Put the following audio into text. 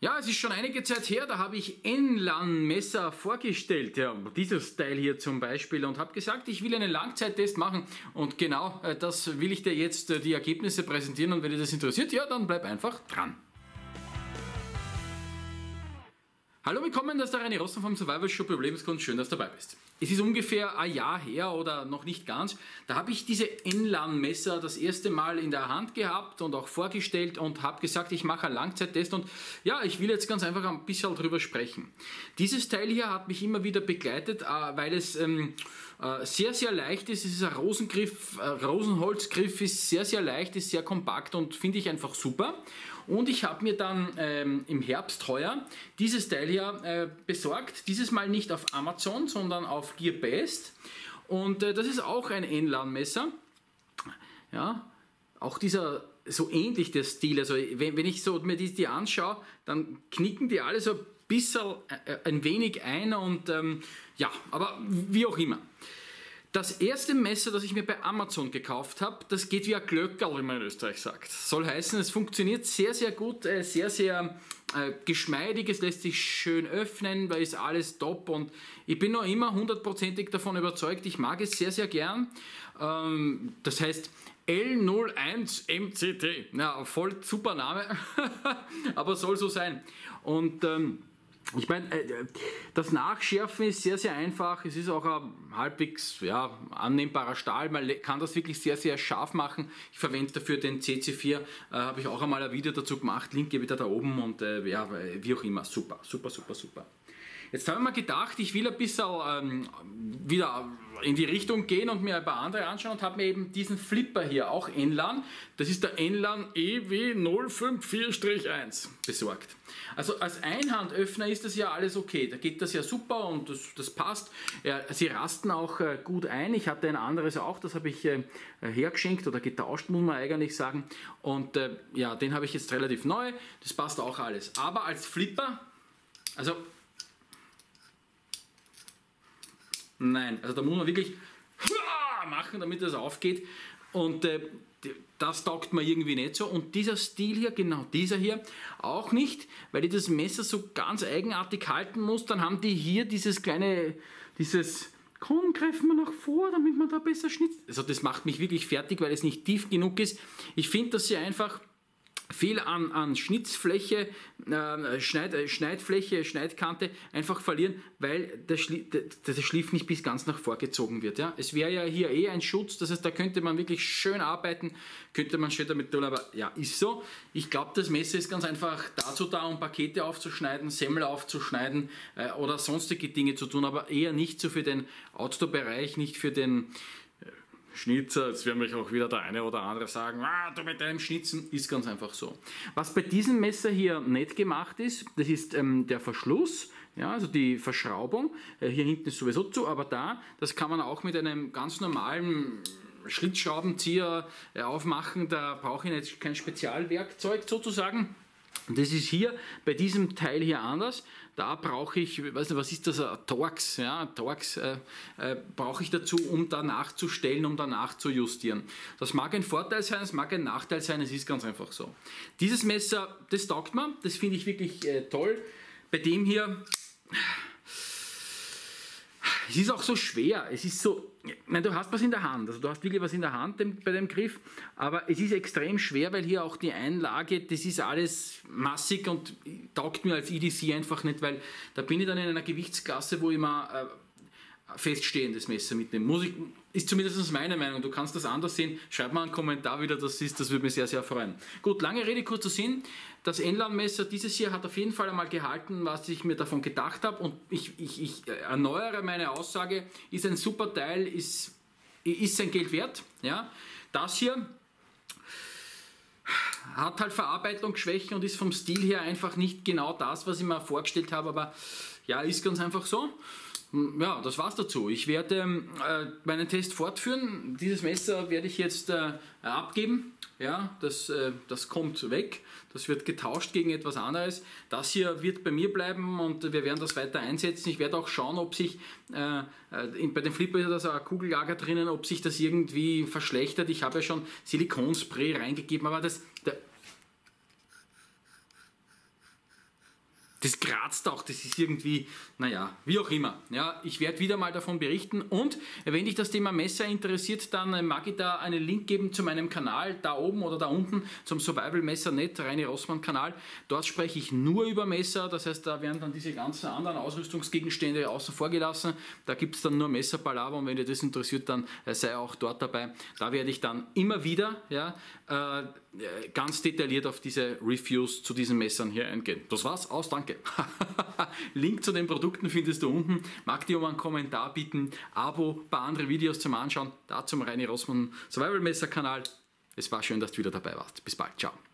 Ja, es ist schon einige Zeit her, da habe ich Enlan-Messer vorgestellt, ja, dieses Teil hier zum Beispiel, und habe gesagt, ich will einen Langzeittest machen, und genau das will ich dir jetzt die Ergebnisse präsentieren, und wenn dich das interessiert, ja, dann bleib einfach dran. Hallo, willkommen, das ist der René Rossmann vom Survival Shop Überlebenskunst, schön, dass du dabei bist. Es ist ungefähr ein Jahr her oder noch nicht ganz, da habe ich diese Enlan-Messer das erste Mal in der Hand gehabt und auch vorgestellt und habe gesagt, ich mache einen Langzeittest, und ja, ich will jetzt ganz einfach ein bisschen drüber sprechen. Dieses Teil hier hat mich immer wieder begleitet, weil es sehr, sehr leicht ist. Es ist ein Rosengriff, Rosenholzgriff, ist sehr, sehr leicht, ist sehr kompakt und finde ich einfach super. Und ich habe mir dann im Herbst heuer dieses Teil hier besorgt. Dieses Mal nicht auf Amazon, sondern auf Gearbest. Und das ist auch ein Enlan-Messer. Ja, auch dieser, so ähnlich der Stil. Also wenn ich so mir die anschaue, dann knicken die alle so ein bisschen, ein wenig ein, und ja, aber wie auch immer. Das erste Messer, das ich mir bei Amazon gekauft habe, das geht wie ein Glöckerl, wie man in Österreich sagt. Soll heißen, es funktioniert sehr, sehr gut, sehr, sehr geschmeidig, es lässt sich schön öffnen, da ist alles top, und ich bin noch immer hundertprozentig davon überzeugt, ich mag es sehr, sehr gern. Das heißt L01MCT, ja, voll super Name, aber soll so sein. Und ich meine, das Nachschärfen ist sehr, sehr einfach. Es ist auch ein halbwegs annehmbarer Stahl. Man kann das wirklich sehr, sehr scharf machen. Ich verwende dafür den CC4. Habe ich auch einmal ein Video dazu gemacht. Link gebe ich da oben, und ja, wie auch immer. Super, super, super, super. Jetzt habe ich mir gedacht, ich will ein bisschen wieder in die Richtung gehen und mir ein paar andere anschauen, und habe mir eben diesen Flipper hier, auch Enlan, das ist der Enlan EW054-1 besorgt. Also als Einhandöffner ist das ja alles okay, da geht das ja super, und das passt. Ja, sie rasten auch gut ein. Ich hatte ein anderes auch, das habe ich hergeschenkt oder getauscht, muss man eigentlich sagen. Und ja, den habe ich jetzt relativ neu, das passt auch alles. Aber als Flipper, also nein, also da muss man wirklich machen, damit das aufgeht, und das taugt mir irgendwie nicht so. Und dieser Stil hier, genau dieser hier, auch nicht, weil ich das Messer so ganz eigenartig halten muss. Dann haben die hier komm, greifen wir nach vor, damit man da besser schnitzt. Also das macht mich wirklich fertig, weil es nicht tief genug ist. Ich finde, dass sie einfach viel an Schnitzfläche, Schneidfläche, Schneidkante einfach verlieren, weil der Schliff nicht bis ganz nach vorgezogen wird. Ja? Es wäre ja hier ein Schutz, das heißt, da könnte man wirklich schön arbeiten, könnte man schön damit tun, aber ja, ist so. Ich glaube, das Messer ist ganz einfach dazu da, um Pakete aufzuschneiden, Semmel aufzuschneiden oder sonstige Dinge zu tun, aber eher nicht so für den Outdoor-Bereich, nicht für den Schnitzer. Jetzt werden mich auch wieder der eine oder andere sagen, du mit deinem Schnitzen, ist ganz einfach so. Was bei diesem Messer hier nicht gemacht ist, das ist der Verschluss, ja, also die Verschraubung. Hier hinten ist sowieso zu, aber das kann man auch mit einem ganz normalen Schlitzschraubenzieher aufmachen. Da brauche ich jetzt kein Spezialwerkzeug sozusagen. Das ist hier bei diesem Teil hier anders. Da brauche ich, weiß nicht, was ist das, ein Torx, ja, Torx brauche ich dazu, um da nachzustellen, um da nachzujustieren. Das mag ein Vorteil sein, es mag ein Nachteil sein, es ist ganz einfach so. Dieses Messer, das taugt mir, das finde ich wirklich toll. Bei dem hier, es ist auch so schwer, es ist so, nein, du hast was in der Hand, also du hast wirklich was in der Hand bei dem Griff, aber es ist extrem schwer, weil hier auch die Einlage, das ist alles massig und taugt mir als EDC einfach nicht, weil da bin ich dann in einer Gewichtsklasse, wo ich mal feststehendes Messer mitnehmen. Ist zumindest meine Meinung. Du kannst das anders sehen. Schreib mal einen Kommentar, wie du das siehst. Das würde mich sehr, sehr freuen. Gut, lange Rede, kurzer Sinn. Das Enlan-Messer, dieses hier, hat auf jeden Fall einmal gehalten, was ich mir davon gedacht habe. Und ich erneuere meine Aussage. Ist ein super Teil, ist sein Geld wert. Ja? Das hier hat halt Verarbeitungsschwächen und ist vom Stil her einfach nicht genau das, was ich mir vorgestellt habe. Aber ja, ist ganz einfach so. Ja, das war's dazu. Ich werde meinen Test fortführen. Dieses Messer werde ich jetzt abgeben. Ja, das kommt weg. Das wird getauscht gegen etwas anderes. Das hier wird bei mir bleiben, und wir werden das weiter einsetzen. Ich werde auch schauen, ob sich bei dem Flipper ist da so ein Kugellager drinnen, ob sich das irgendwie verschlechtert. Ich habe ja schon Silikonspray reingegeben, aber das kratzt auch, das ist irgendwie, naja, wie auch immer. Ja, ich werde wieder mal davon berichten und wenn dich das Thema Messer interessiert, dann mag ich da einen Link geben zu meinem Kanal, da oben oder da unten, zum Survival Messer.net, Reini Rossmann Kanal. Dort spreche ich nur über Messer, das heißt, da werden dann diese ganzen anderen Ausrüstungsgegenstände außen vor gelassen. Da gibt es dann nur Messerpalaver und wenn dir das interessiert, dann sei auch dort dabei. Da werde ich dann immer wieder ganz detailliert auf diese Reviews zu diesen Messern hier eingehen. Das war's, aus, danke. Link zu den Produkten findest du unten. Mag dir um einen Kommentar bitten, Abo, ein paar andere Videos zum Anschauen, da zum Reini Rossmann Survival Messer Kanal. Es war schön, dass du wieder dabei warst. Bis bald, ciao.